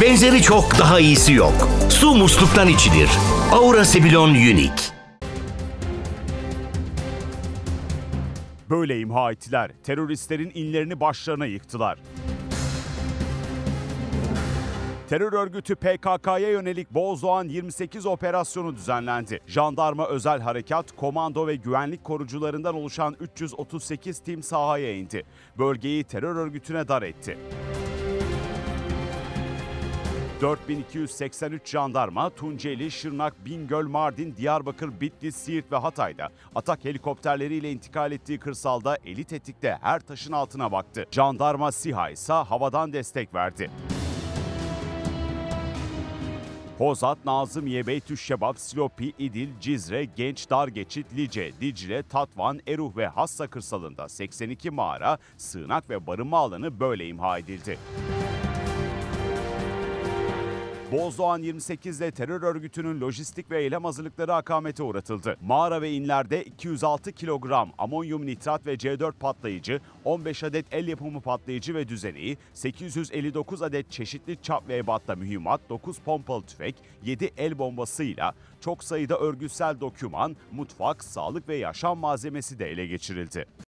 Benzeri çok, daha iyisi yok. Su musluktan içilir. Aura Sebilon Unique. Böyle imha ettiler. Teröristlerin inlerini başlarına yıktılar. Terör örgütü PKK'ya yönelik Bozdoğan 28 operasyonu düzenlendi. Jandarma özel harekat, komando ve güvenlik korucularından oluşan 338 tim sahaya indi. Bölgeyi terör örgütüne dar etti. 4283 jandarma Tunceli, Şırnak, Bingöl, Mardin, Diyarbakır, Bitlis, Siirt ve Hatay'da atak helikopterleriyle intikal ettiği kırsalda eli tetikte her taşın altına baktı. Jandarma SİHA ise havadan destek verdi. Hozat, Nazımiye, Beytüşşebap, Silopi, İdil, Cizre, Genç, Dargeçit, Lice, Dicle, Tatvan, Eruh ve Hassa kırsalında 82 mağara, sığınak ve barınma alanı böyle imha edildi. Bozdoğan 28'de terör örgütünün lojistik ve eylem hazırlıkları akamete uğratıldı. Mağara ve inlerde 206 kilogram amonyum nitrat ve C4 patlayıcı, 15 adet el yapımı patlayıcı ve düzeneği, 859 adet çeşitli çap ve ebatta mühimmat, 9 pompalı tüfek, 7 el bombasıyla çok sayıda örgütsel doküman, mutfak, sağlık ve yaşam malzemesi de ele geçirildi.